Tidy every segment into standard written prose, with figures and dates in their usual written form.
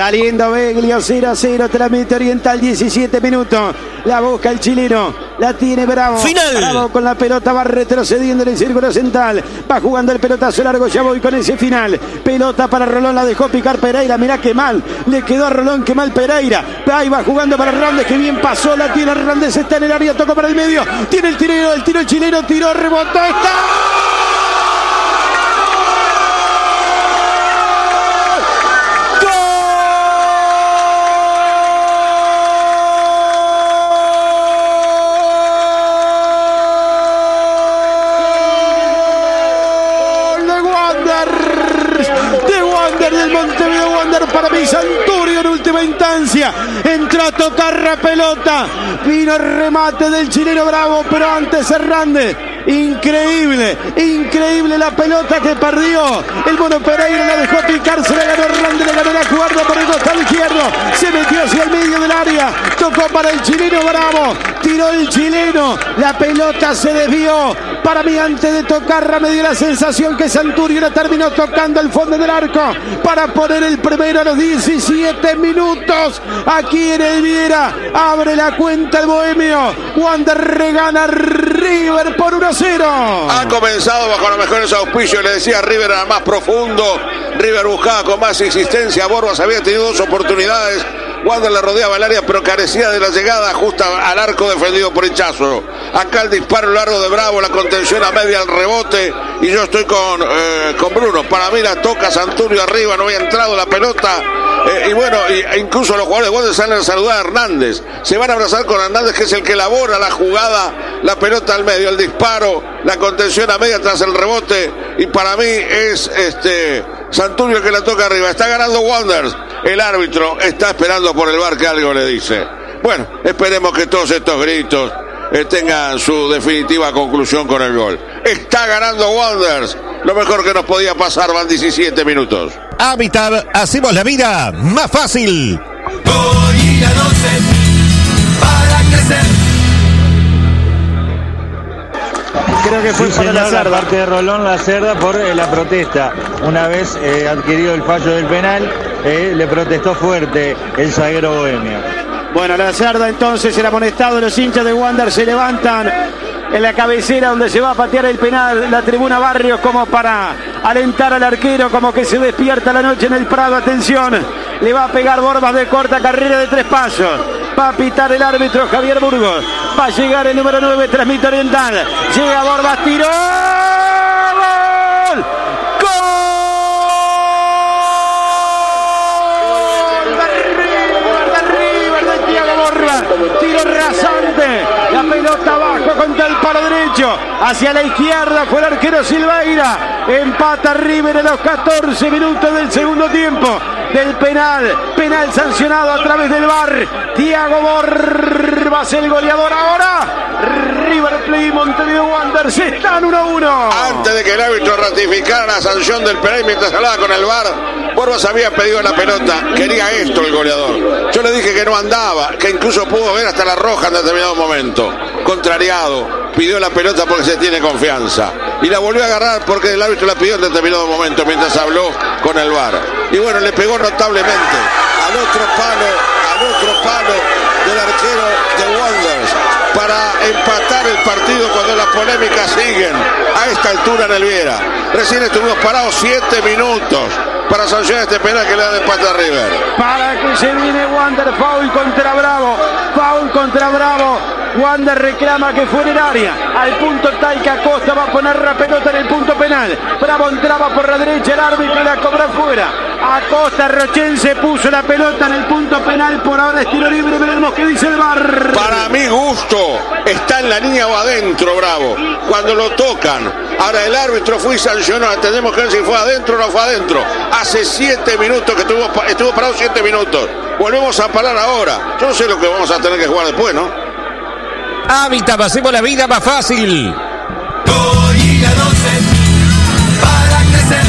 Saliendo Beglio, 0-0, trámite Oriental, 17 minutos. La busca el chileno, la tiene Bravo. Final. Bravo con la pelota, va retrocediendo en el círculo central. Va jugando el pelotazo largo, ya voy con ese final. Pelota para Rolón, la dejó picar Pereira. Mirá qué mal, le quedó a Rolón, qué mal Pereira. Ahí va jugando para Hernández, que bien pasó, la tiene Hernández, está en el área, tocó para el medio. Tiene el tiro el chileno, tiró, rebotó, está. Del Montevideo Wander, para mí Santurio en última instancia, entró a tocar la pelota, vino el remate del chileno Bravo, pero antes Hernández. Increíble la pelota que perdió el Mono Pereira, la dejó picar, se la ganó Hernández, le ganó la jugada por el costado izquierdo, se metió hacia el medio del área, tocó para el chileno Bravo, tiró el chileno, la pelota se desvió. Para mí, antes de tocarla, me dio la sensación que Santurio la terminó tocando al fondo del arco para poner el primero a los 17 minutos. Aquí en el Viera abre la cuenta el bohemio. Wander regana River por 1-0. Ha comenzado bajo los mejores auspicios, le decía, River era más profundo. River buscaba con más insistencia. Borbas había tenido 2 oportunidades. Wander le rodeaba el área, pero carecía de la llegada justa al arco defendido por Hinchazo. Acá el disparo largo de Bravo, la contención a media, al rebote. Y yo estoy con Bruno. Para mí la toca Santurio arriba, no había entrado la pelota. Y bueno, incluso los jugadores de Wander salen a saludar a Hernández. Se van a abrazar con Hernández, que es el que elabora la jugada. La pelota al medio, el disparo, la contención a media tras el rebote. Y para mí es Santurio el que la toca arriba. Está ganando Wanderers. El árbitro está esperando por el VAR que algo le dice. Bueno, esperemos que todos estos gritos tengan su definitiva conclusión con el gol. Está ganando Wanderers. Lo mejor que nos podía pasar, van 17 minutos. Habitat, hacemos la vida más fácil. Gorila 12 para crecer. Creo que fue para la Cerda, parte de Rolón, la Cerda por la protesta. Una vez adquirido el fallo del penal, le protestó fuerte el zaguero bohemio. Bueno, la Cerda entonces, el amonestado, los hinchas de Wander se levantan en la cabecera donde se va a patear el penal, la tribuna Barrios, como para alentar al arquero, como que se despierta la noche en el Prado. Atención, le va a pegar Borbas de corta carrera de 3 pasos. Va a pitar el árbitro Javier Burgos. Va a llegar el número 9, transmite Oriental. Llega Borbas, tiró. ¡Gol! Tiro rasante, la pelota abajo contra el palo derecho, hacia la izquierda fue el arquero Silveira. Empata River en los 14 minutos del segundo tiempo del penal sancionado a través del VAR. Thiago Borbas, el goleador ahora. River Plate, Montevideo Wanderers están 1-1. Antes de que el árbitro ratificara la sanción del penal, mientras hablaba con el VAR, Borbas había pedido la pelota. Quería esto el goleador. Yo le dije que no andaba, que incluso pudo ver hasta la roja en determinado momento. Contrariado, pidió la pelota porque se tiene confianza. Y la volvió a agarrar porque el árbitro la pidió en determinado momento mientras habló con el VAR. Y bueno, le pegó notablemente al otro palo del arquero de Wanderers para empatar el partido cuando las polémicas siguen a esta altura en el Viera. Recién estuvimos parados 7 minutos para sancionar este penal que le da de empate a River. Para que se viene Wander, foul contra Bravo. Wander reclama que fue en el área, al punto tal que Acosta va a poner la pelota en el punto penal. Bravo entraba por la derecha, el árbitro la cobra fuera. Acosta, Rochense puso la pelota en el punto penal, por ahora es tiro libre, veremos qué dice el VAR. Para mi gusto, está en la línea o adentro Bravo, cuando lo tocan. Ahora el árbitro fue y sancionó, tenemos que ver si fue adentro o no fue adentro. Hace 7 minutos que estuvo parado 7 minutos. Volvemos a parar ahora. Yo no sé lo que vamos a tener que jugar después, ¿no? Habitat, hacemos la vida más fácil. Gorila 12 para crecer.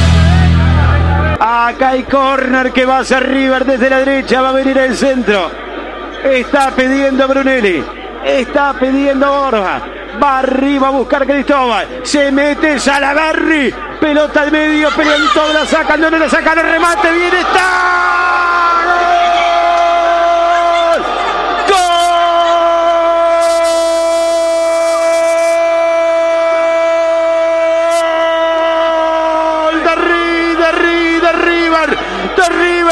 Acá hay córner que va hacia River desde la derecha, va a venir el centro. Está pidiendo Brunelli, está pidiendo Borja. Va arriba a buscar Cristóbal, se mete Salaverry, pelota al medio, pelean todo, la sacan, no la sacan, el remate, viene, está.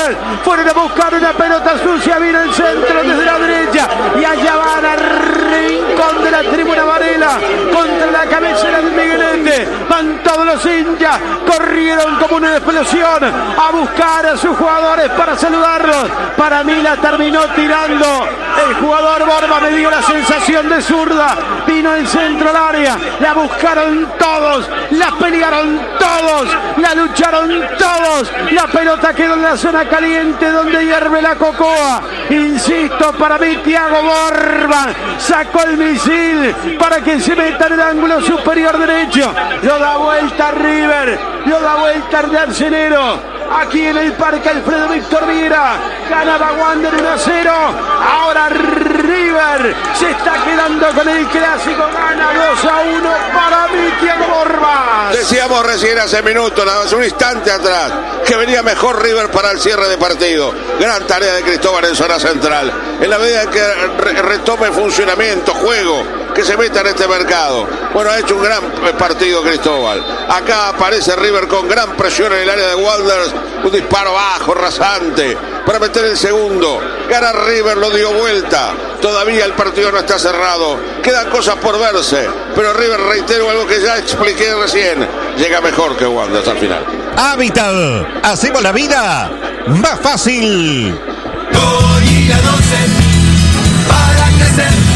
River. Fueron a buscar una pelota sucia, vino el centro desde la derecha y allá van a rincón de la tribuna Varela contra la cabecera del Miguelete. Van todos los hinchas, corrieron como una explosión a buscar a sus jugadores para saludarlos. Para mí la terminó tirando el jugador Borba, me dio la sensación de zurda. Vino el centro al área, la buscaron todos, la pelearon todos, la lucharon todos. La pelota quedó en la zona caliente donde hierve la cocoa. Insisto, para mí Thiago Borba sacó el misil para que se meta en el ángulo superior derecho. Lo da vuelta River, lo da vuelta el arcenero. Aquí en el Parque Alfredo Víctor Viera, ganaba Wander 1-0. Ahora River se está quedando con el clásico, gana 2-1 para mí Thiago Borba. Decíamos recién hace minutos, nada más un instante atrás, que venía mejor River para el cierre de partido. Gran tarea de Cristóbal en zona central. En la medida en que retome funcionamiento, juego, que se meta en este mercado. Bueno, ha hecho un gran partido Cristóbal. Acá aparece River con gran presión en el área de Wanderers. Un disparo bajo, rasante, para meter el segundo. Gana River, lo dio vuelta. Todavía el partido no está cerrado. Quedan cosas por verse. Pero River, reitero algo que ya expliqué recién, llega mejor que Wanderers al final. Habitat, hacemos la vida más fácil. Gol y la 12 para crecer.